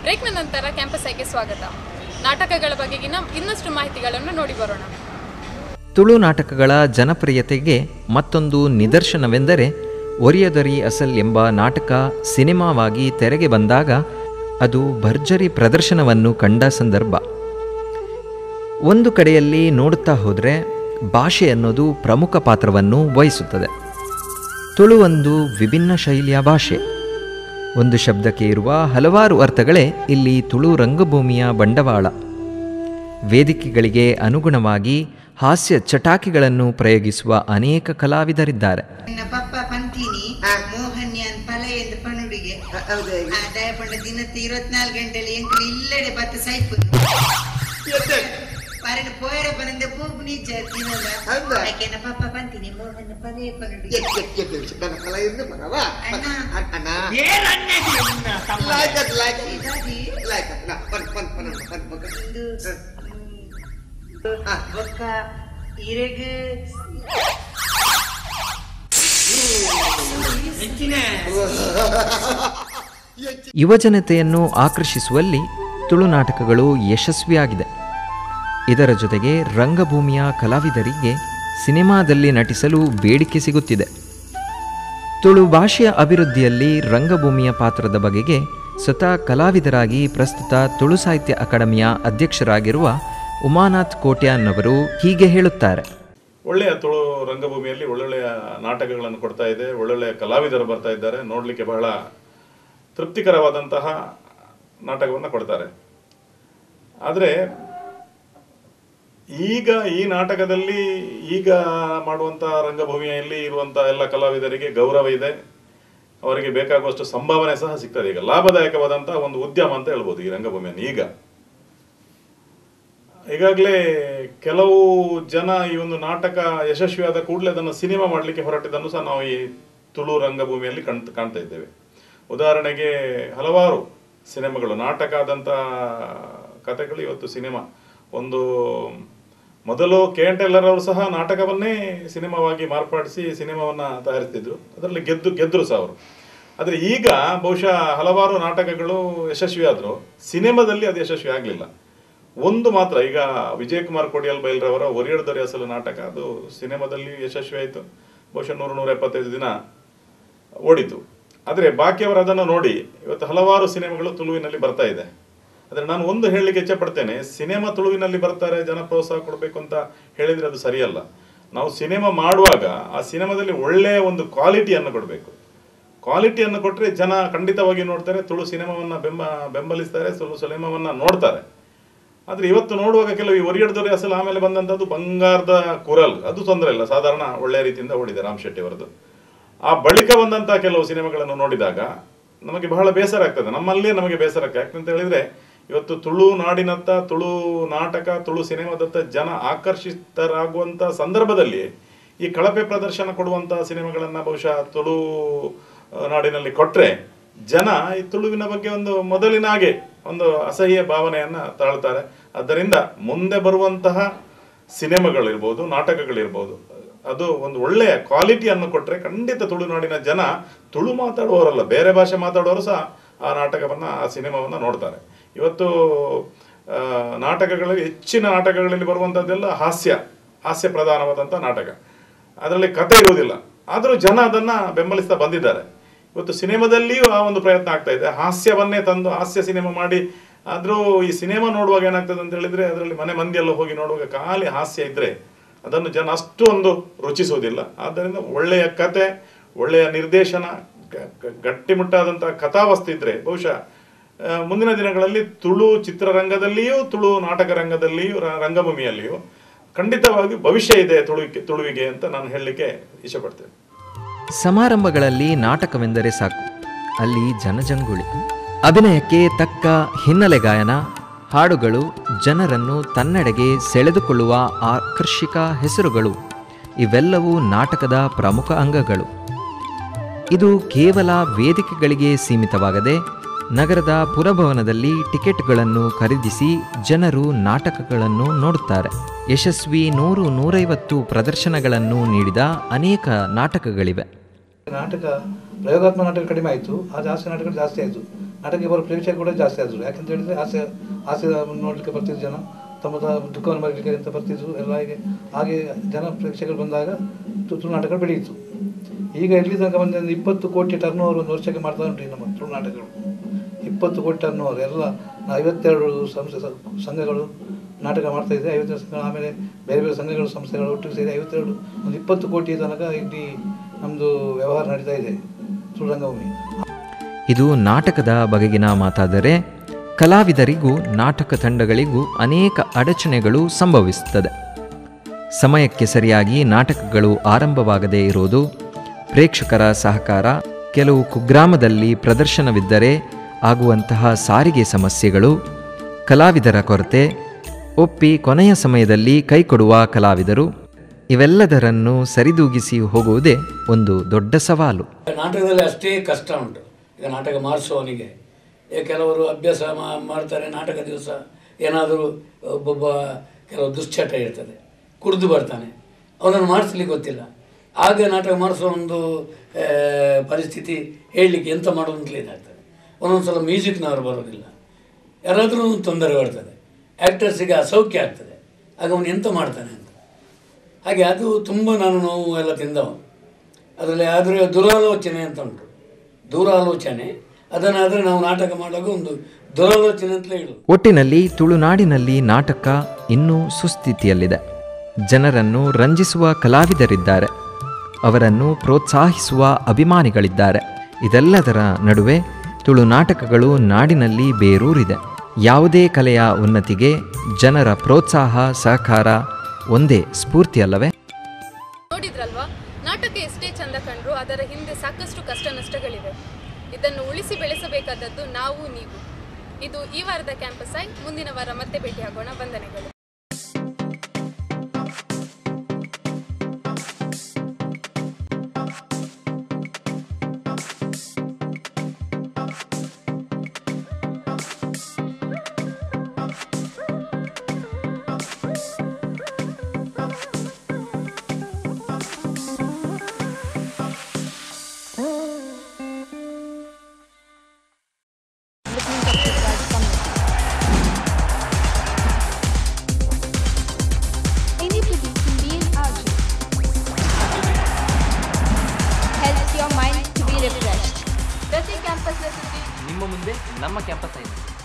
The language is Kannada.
ಬ್ರೇಕ್ನ ನಂತರ ಕ್ಯಾಂಪಸ್ ಐಗೆ ಸ್ವಾಗತ. ನಾಟಕಗಳ ಬಗೆಗಿನ ಇನ್ನಷ್ಟು ಮಾಹಿತಿಗಳನ್ನು ನೋಡಿ ಬರೋಣ. ತುಳು ನಾಟಕಗಳ ಜನಪ್ರಿಯತೆಗೆ ಮತ್ತೊಂದು ನಿದರ್ಶನವೆಂದರೆ ಒರಿಯದೊರಿ ಅಸಲ್ ಎಂಬ ನಾಟಕ ಸಿನಿಮಾವಾಗಿ ತೆರೆಗೆ ಬಂದಾಗ ಅದು ಭರ್ಜರಿ ಪ್ರದರ್ಶನವನ್ನು ಕಂಡ ಸಂದರ್ಭ. ಒಂದು ಕಡೆಯಲ್ಲಿ ನೋಡುತ್ತಾ ಹೋದರೆ ಭಾಷೆ ಅನ್ನೋದು ಪ್ರಮುಖ ಪಾತ್ರವನ್ನು ವಹಿಸುತ್ತದೆ. ತುಳು ಒಂದು ವಿಭಿನ್ನ ಶೈಲಿಯ ಭಾಷೆ. ಒಂದು ಶಬ್ದಕ್ಕೆ ಇರುವ ಹಲವಾರು ಅರ್ಥಗಳೇ ಇಲ್ಲಿ ತುಳು ರಂಗಭೂಮಿಯ ಬಂಡವಾಳ. ವೇದಿಕೆಗಳಿಗೆ ಅನುಗುಣವಾಗಿ ಹಾಸ್ಯ ಚಟಾಕಿಗಳನ್ನು ಪ್ರಯೋಗಿಸುವ ಅನೇಕ ಕಲಾವಿದರಿದ್ದಾರೆ. ಯುವಜನತೆಯನ್ನು ಆಕರ್ಷಿಸುವಲ್ಲಿ ತುಳು ನಾಟಕಗಳು ಯಶಸ್ವಿಯಾಗಿದೆ. ಇದರ ಜೊತೆಗೆ ರಂಗಭೂಮಿಯ ಕಲಾವಿದರಿಗೆ ಸಿನಿಮಾದಲ್ಲಿ ನಟಿಸಲು ಬೇಡಿಕೆ ಸಿಗುತ್ತಿದೆ. ತುಳು ಭಾಷೆಯ ಅಭಿವೃದ್ಧಿಯಲ್ಲಿ ರಂಗಭೂಮಿಯ ಪಾತ್ರದ ಬಗೆಗೆ ಸ್ವತಃ ಕಲಾವಿದರಾಗಿ ಪ್ರಸ್ತುತ ತುಳು ಸಾಹಿತ್ಯ ಅಕಾಡೆಮಿಯ ಅಧ್ಯಕ್ಷರಾಗಿರುವ ಉಮಾನಾಥ್ ಕೋಟ್ಯಾನ್ನವರು ಹೀಗೆ ಹೇಳುತ್ತಾರೆ. ಒಳ್ಳೆಯ ತುಳು ರಂಗಭೂಮಿಯಲ್ಲಿ ಒಳ್ಳೊಳ್ಳೆಯ ನಾಟಕಗಳನ್ನು ಕೊಡ್ತಾ ಇದೆ, ಒಳ್ಳೊಳ್ಳೆಯ ಕಲಾವಿದರು ಬರ್ತಾ ಇದ್ದಾರೆ, ನೋಡಲಿಕ್ಕೆ ಬಹಳ ತೃಪ್ತಿಕರವಾದಂತಹ ನಾಟಕವನ್ನು ಕೊಡ್ತಾರೆ. ಆದರೆ ಈಗ ಈ ನಾಟಕದಲ್ಲಿ ಈಗ ಮಾಡುವಂಥ ರಂಗಭೂಮಿಯಲ್ಲಿ ಇರುವಂಥ ಎಲ್ಲ ಕಲಾವಿದರಿಗೆ ಗೌರವ ಇದೆ, ಅವರಿಗೆ ಬೇಕಾಗುವಷ್ಟು ಸಂಭಾವನೆ ಸಹ ಸಿಗ್ತದೆ. ಈಗ ಲಾಭದಾಯಕವಾದಂಥ ಒಂದು ಉದ್ಯಮ ಅಂತ ಹೇಳ್ಬೋದು ಈ ರಂಗಭೂಮಿಯನ್ನು. ಈಗಾಗಲೇ ಕೆಲವು ಜನ ಈ ಒಂದು ನಾಟಕ ಯಶಸ್ವಿಯಾದ ಕೂಡಲೇ ಅದನ್ನು ಸಿನಿಮಾ ಮಾಡಲಿಕ್ಕೆ ಹೊರಟಿದ್ದನ್ನು ಸಹ ನಾವು ಈ ತುಳು ರಂಗಭೂಮಿಯಲ್ಲಿ ಕಾಣ್ತಾ ಇದ್ದೇವೆ. ಉದಾಹರಣೆಗೆ ಹಲವಾರು ಸಿನಿಮಾಗಳು, ನಾಟಕ ಆದಂಥ ಕಥೆಗಳು ಇವತ್ತು ಸಿನಿಮಾ. ಒಂದು ಮೊದಲು KN ಟೇಲರ್ ಅವರು ಸಹ ನಾಟಕವನ್ನೇ ಸಿನಿಮಾವಾಗಿ ಮಾರ್ಪಡಿಸಿ ಸಿನಿಮಾವನ್ನು ತಯಾರಿಸ್ತಿದ್ರು, ಅದರಲ್ಲಿ ಗೆದ್ದರು ಸಹ ಅವರು. ಆದರೆ ಈಗ ಬಹುಶಃ ಹಲವಾರು ನಾಟಕಗಳು ಯಶಸ್ವಿಯಾದರೂ ಸಿನಿಮಾದಲ್ಲಿ ಅದು ಯಶಸ್ವಿ ಆಗಲಿಲ್ಲ. ಒಂದು ಮಾತ್ರ, ಈಗ ವಿಜಯ್ ಕುಮಾರ್ ಕೊಡಿಯಲ್ ಬೈಲ್ರವರ ಒರಿಯದೊರಿ ಅಸಲು ನಾಟಕ ಅದು ಸಿನಿಮಾದಲ್ಲಿ ಯಶಸ್ವಿ ಆಯಿತು, ಬಹುಶಃ 100-125 ದಿನ ಓಡಿತು. ಆದರೆ ಬಾಕಿಯವರು ಅದನ್ನು ನೋಡಿ ಇವತ್ತು ಹಲವಾರು ಸಿನಿಮಾಗಳು ತುಳುವಿನಲ್ಲಿ ಬರ್ತಾ ಇದೆ. ಆದರೆ ನಾನು ಒಂದು ಹೇಳಲಿಕ್ಕೆ ಇಚ್ಛೆಪಡ್ತೇನೆ, ಸಿನಿಮಾ ತುಳುವಿನಲ್ಲಿ ಬರ್ತಾರೆ, ಜನ ಪ್ರೋತ್ಸಾಹ ಕೊಡಬೇಕು ಅಂತ ಹೇಳಿದರೆ ಅದು ಸರಿಯಲ್ಲ. ನಾವು ಸಿನಿಮಾ ಮಾಡುವಾಗ ಆ ಸಿನಿಮಾದಲ್ಲಿ ಒಳ್ಳೆಯ ಒಂದು ಕ್ವಾಲಿಟಿಯನ್ನು ಕೊಡಬೇಕು. ಕ್ವಾಲಿಟಿಯನ್ನು ಕೊಟ್ಟರೆ ಜನ ಖಂಡಿತವಾಗಿ ನೋಡ್ತಾರೆ, ತುಳು ಸಿನಿಮಾವನ್ನು ಬೆಂಬಲಿಸ್ತಾರೆ, ತುಳು ಸಿನಿಮಾವನ್ನು ನೋಡ್ತಾರೆ. ಆದರೆ ಇವತ್ತು ನೋಡುವಾಗ ಕೆಲವು ಈ ಒರಿಯದೊರಿ ಅಸಲು ಆಮೇಲೆ ಬಂದಂಥದ್ದು ಬಂಗಾರದ ಕುರಲ್, ಅದು ತೊಂದರೆ ಇಲ್ಲ, ಸಾಧಾರಣ ಒಳ್ಳೆಯ ರೀತಿಯಿಂದ ಓಡಿದೆ ರಾಮ್ ಶೆಟ್ಟಿ ಅವರದ್ದು. ಆ ಬಳಿಕ ಬಂದಂಥ ಕೆಲವು ಸಿನಿಮಾಗಳನ್ನು ನೋಡಿದಾಗ ನಮಗೆ ಬಹಳ ಬೇಸರ ಆಗ್ತದೆ, ನಮ್ಮಲ್ಲೇ ನಮಗೆ ಬೇಸರ ಆಗ್ತದೆ. ಯಾಕಂತ ಹೇಳಿದರೆ ಇವತ್ತು ತುಳು ನಾಡಿನತ್ತ, ತುಳು ನಾಟಕ, ತುಳು ಸಿನಿಮಾದತ್ತ ಜನ ಆಕರ್ಷಿತರಾಗುವಂಥ ಸಂದರ್ಭದಲ್ಲಿ ಈ ಕಳಪೆ ಪ್ರದರ್ಶನ ಕೊಡುವಂಥ ಸಿನಿಮಾಗಳನ್ನು ಬಹುಶಃ ತುಳು ನಾಡಿನಲ್ಲಿ ಕೊಟ್ಟರೆ ಜನ ಈ ತುಳುವಿನ ಬಗ್ಗೆ ಒಂದು ಮೊದಲಿನ ಹಾಗೆ ಒಂದು ಅಸಹ್ಯ ಭಾವನೆಯನ್ನು ತಾಳ್ತಾರೆ. ಆದ್ದರಿಂದ ಮುಂದೆ ಬರುವಂತಹ ಸಿನಿಮಾಗಳಿರ್ಬೋದು, ನಾಟಕಗಳಿರ್ಬೋದು, ಅದು ಒಂದು ಒಳ್ಳೆಯ ಕ್ವಾಲಿಟಿಯನ್ನು ಕೊಟ್ಟರೆ ಖಂಡಿತ ತುಳುನಾಡಿನ ಜನ, ತುಳು ಮಾತಾಡುವವರಲ್ಲ ಬೇರೆ ಭಾಷೆ ಮಾತಾಡುವವರು ಸಹ ಆ ನಾಟಕವನ್ನು, ಆ ಸಿನಿಮಾವನ್ನು ನೋಡ್ತಾರೆ. ಇವತ್ತು ನಾಟಕಗಳಲ್ಲಿ, ಹೆಚ್ಚಿನ ನಾಟಕಗಳಲ್ಲಿ ಬರುವಂಥದ್ದೆಲ್ಲ ಹಾಸ್ಯ ಪ್ರಧಾನವಾದಂಥ ನಾಟಕ, ಅದರಲ್ಲಿ ಕಥೆ ಇರುವುದಿಲ್ಲ. ಆದರೂ ಜನ ಅದನ್ನು ಬೆಂಬಲಿಸ್ತಾ ಬಂದಿದ್ದಾರೆ. ಇವತ್ತು ಸಿನಿಮಾದಲ್ಲಿಯೂ ಆ ಒಂದು ಪ್ರಯತ್ನ ಆಗ್ತಾ ಇದೆ, ಹಾಸ್ಯವನ್ನೇ ತಂದು ಹಾಸ್ಯ ಸಿನಿಮಾ ಮಾಡಿ. ಆದರೂ ಈ ಸಿನಿಮಾ ನೋಡುವಾಗ ಏನಾಗ್ತದೆ ಅಂತ ಹೇಳಿದರೆ, ಅದರಲ್ಲಿ ಮನೆ ಮಂದಿಯೆಲ್ಲ ಹೋಗಿ ನೋಡುವಾಗ ಖಾಲಿ ಹಾಸ್ಯ ಇದ್ದರೆ ಅದನ್ನು ಜನ ಅಷ್ಟು ಒಂದು ರುಚಿಸುವುದಿಲ್ಲ. ಆದ್ದರಿಂದ ಒಳ್ಳೆಯ ಕತೆ, ಒಳ್ಳೆಯ ನಿರ್ದೇಶನ, ಗಟ್ಟಿಮುಟ್ಟಾದಂಥ ಕಥಾವಸ್ತು ಇದ್ದರೆ ಬಹುಶಃ ಮುಂದಿನ ದಿನಗಳಲ್ಲಿ ತುಳು ಚಿತ್ರರಂಗದಲ್ಲಿಯೂ, ತುಳು ನಾಟಕ ರಂಗದಲ್ಲಿಯೂ, ರಂಗಭೂಮಿಯಲ್ಲಿಯೂ ಖಂಡಿತವಾಗಿ ಭವಿಷ್ಯ ಇದೆ ತುಳುವಿಗೆ ಅಂತ ನಾನು ಹೇಳಲಿಕ್ಕೆ ಇಷ್ಟಪಡ್ತೇನೆ. ಸಮಾರಂಭಗಳಲ್ಲಿ ನಾಟಕವೆಂದರೆ ಸಾಕು, ಅಲ್ಲಿ ಜನಜಂಗುಳಿ. ಅಭಿನಯಕ್ಕೆ ತಕ್ಕ ಹಿನ್ನೆಲೆ ಗಾಯನ, ಹಾಡುಗಳು, ಜನರನ್ನು ತನ್ನೆಡೆಗೆ ಸೆಳೆದುಕೊಳ್ಳುವ ಆಕರ್ಷಕ ಹೆಸರುಗಳು, ಇವೆಲ್ಲವೂ ನಾಟಕದ ಪ್ರಮುಖ ಅಂಗಗಳು. ಇದು ಕೇವಲ ವೇದಿಕೆಗಳಿಗೆ ಸೀಮಿತವಾಗದೆ ನಗರದ ಪುರಭವನದಲ್ಲಿ ಟಿಕೆಟ್ಗಳನ್ನು ಖರೀದಿಸಿ ಜನರು ನಾಟಕಗಳನ್ನು ನೋಡುತ್ತಾರೆ. ಯಶಸ್ವಿ 100-150 ಪ್ರದರ್ಶನಗಳನ್ನು ನೀಡಿದ ಅನೇಕ ನಾಟಕಗಳಿವೆ. ನಾಟಕ ಪ್ರಯೋಗಾತ್ಮಕ ನಾಟಕ ಕಡಿಮೆ ಆಯಿತು, ಆದರೆ ಹಾಸ್ಯ ನಾಟಕ ಜಾಸ್ತಿ ಆಯಿತು. ನಾಟಕಕ್ಕೆ ಬರೋ ಪ್ರೇಕ್ಷಕರು ಕೂಡ ಜಾಸ್ತಿ ಆದರು. ಯಾಕಂತ ಹೇಳಿದರೆ ಹಾಸ್ಯ ನೋಡಲಿಕ್ಕೆ ಬರ್ತಿದ್ರು ಜನ, ತಮ್ಮ ದುಃಖವನ್ನು ಬರಲಿಕ್ಕೆ ಅಂತ ಬರ್ತಿದ್ರು ಎಲ್ಲ. ಹಾಗೆ ಜನ ಪ್ರೇಕ್ಷಕರು ಬಂದಾಗ ತುಳು ನಾಟಕಗಳು ಬೆಳೆಯಿತು. ಈಗ ಎಲ್ಲಿ ತನಕ ಬಂದ 20 ಕೋಟಿ ಟರ್ನ್ ಓವರ್ ಒಂದು ವರ್ಷಕ್ಕೆ ಮಾಡ್ತಾ ಉಂಟು ನಮ್ಮ ತುಳು ನಾಟಕಗಳು. 20 ಕೋಟಿ ಟರ್ನ್ ಓವರ್ ಎಲ್ಲ 52 ಸಂಘಗಳು ನಾಟಕ ಮಾಡ್ತಾಯಿದೆ. 52 ಸಂಘಗಳು, ಆಮೇಲೆ ಬೇರೆ ಬೇರೆ ಸಂಘಗಳು ಸಂಸ್ಥೆಗಳು ಒಟ್ಟಿಗೆ ಸೇರಿ 52 ಒಂದು 20 ಕೋಟಿ ತನಕ ಇಲ್ಲಿ ನಮ್ಮದು ವ್ಯವಹಾರ ನಡೀತಾ ಇದೆ ತುಳು ರಂಗಭೂಮಿ. ಇದು ನಾಟಕದ ಬಗೆಗಿನ ಮಾತಾದರೆ, ಕಲಾವಿದರಿಗೂ ನಾಟಕ ತಂಡಗಳಿಗೂ ಅನೇಕ ಅಡಚಣೆಗಳು ಸಂಭವಿಸುತ್ತದೆ. ಸಮಯಕ್ಕೆ ಸರಿಯಾಗಿ ನಾಟಕಗಳು ಆರಂಭವಾಗದೇ ಇರುವುದು, ಪ್ರೇಕ್ಷಕರ ಸಹಕಾರ, ಕೆಲವು ಕುಗ್ರಾಮದಲ್ಲಿ ಪ್ರದರ್ಶನವಿದ್ದರೆ ಆಗುವಂತಹ ಸಾರಿಗೆ ಸಮಸ್ಯೆಗಳು, ಕಲಾವಿದರ ಕೊರತೆ, ಒಪ್ಪಿ ಕೊನೆಯ ಸಮಯದಲ್ಲಿ ಕೈಕೊಡುವ ಕಲಾವಿದರು, ಇವೆಲ್ಲದರನ್ನು ಸರಿದೂಗಿಸಿ ಹೋಗುವುದೇ ಒಂದು ದೊಡ್ಡ ಸವಾಲು. ನಾಟಕದಲ್ಲಿ ಅಷ್ಟೇ ಕಷ್ಟ ಉಂಟು. ಈಗ ನಾಟಕ ಮಾಡಿಸುವವನಿಗೆ ಕೆಲವರು ಅಭ್ಯಾಸ ಮಾಡ್ತಾರೆ, ನಾಟಕ ದಿವಸ ಏನಾದರೂ ಒಬ್ಬೊಬ್ಬ ಕೆಲವು ದುಶ್ಚಟ ಇರ್ತದೆ, ಕುಡಿದು ಬರ್ತಾನೆ, ಅವನನ್ನು ಮಾಡಿಸ್ಲಿಕ್ಕೆ ಗೊತ್ತಿಲ್ಲ. ಆಗ ನಾಟಕ ಮಾಡಿಸೋ ಒಂದು ಪರಿಸ್ಥಿತಿ ಹೇಳಲಿಕ್ಕೆ ಎಂತ ಮಾಡೋದಂತಲೇ ಇದಾಗ್ತದೆ. ಒಂದೊಂದು ಸಲ ಮ್ಯೂಸಿಕ್ನವರು ಬರೋದಿಲ್ಲ, ಯಾರಾದರೂ ತೊಂದರೆ ಬರ್ತದೆ, ಆ್ಯಕ್ಟರ್ಸಿಗೆ ಅಸೌಖ್ಯ ಆಗ್ತದೆ, ಆಗ ಅವನು ಎಂತ ಮಾಡ್ತಾನೆ ಅಂತ. ಹಾಗೆ ಅದು ತುಂಬ ನಾನು ನೋವು ಎಲ್ಲ ತಿಂದವ. ಅದರಲ್ಲಿ ಆದರೆ ದುರಾಲೋಚನೆ ಅಂತ ಉಂಟು, ದೂರಾಲೋಚನೆ. ಅದನ್ನಾದರೆ ನಾವು ನಾಟಕ ಮಾಡುವಾಗ ಒಂದು ದುರಾಲೋಚನೆ ಅಂತಲೇ ಹೇಳೋದು. ಒಟ್ಟಿನಲ್ಲಿ ತುಳುನಾಡಿನಲ್ಲಿ ನಾಟಕ ಇನ್ನೂ ಸುಸ್ಥಿತಿಯಲ್ಲಿದೆ. ಜನರನ್ನು ರಂಜಿಸುವ ಕಲಾವಿದರಿದ್ದಾರೆ, ಅವರನ್ನು ಪ್ರೋತ್ಸಾಹಿಸುವ ಅಭಿಮಾನಿಗಳಿದ್ದಾರೆ. ಇದೆಲ್ಲದರ ನಡುವೆ ತುಳು ನಾಟಕಗಳು ನಾಡಿನಲ್ಲಿ ಬೇರೂರಿದೆ. ಯಾವುದೇ ಕಲೆಯ ಉನ್ನತಿಗೆ ಜನರ ಪ್ರೋತ್ಸಾಹ ಸಹಕಾರ ಒಂದೇ ಸ್ಫೂರ್ತಿಯಲ್ಲವೇ? ನೋಡಿದ್ರಲ್ವಾ, ನಾಟಕ ಎಷ್ಟೇ ಚಂದ ಕಂಡ್ರು ಅದರ ಹಿಂದೆ ಸಾಕಷ್ಟು ಕಷ್ಟ ನಷ್ಟಗಳಿವೆ. ಇದನ್ನು ಉಳಿಸಿ ಬೆಳೆಸಬೇಕಾದದ್ದು ನಾವು, ನೀವು. ಇದು ಈ ವಾರದ ಕ್ಯಾಂಪಸ್ ಐ. ಮುಂದಿನ ವಾರ ಮತ್ತೆ ಭೇಟಿಯಾಗೋಣ. ವಂದನೆಗಳು. ಪ್ರತಿ ಕ್ಯಾಂಪಸ್ನ ಸುದ್ದಿ ನಿಮ್ಮ ಮುಂದೆ ನಮ್ಮ ಕ್ಯಾಂಪಸ್ ಐ.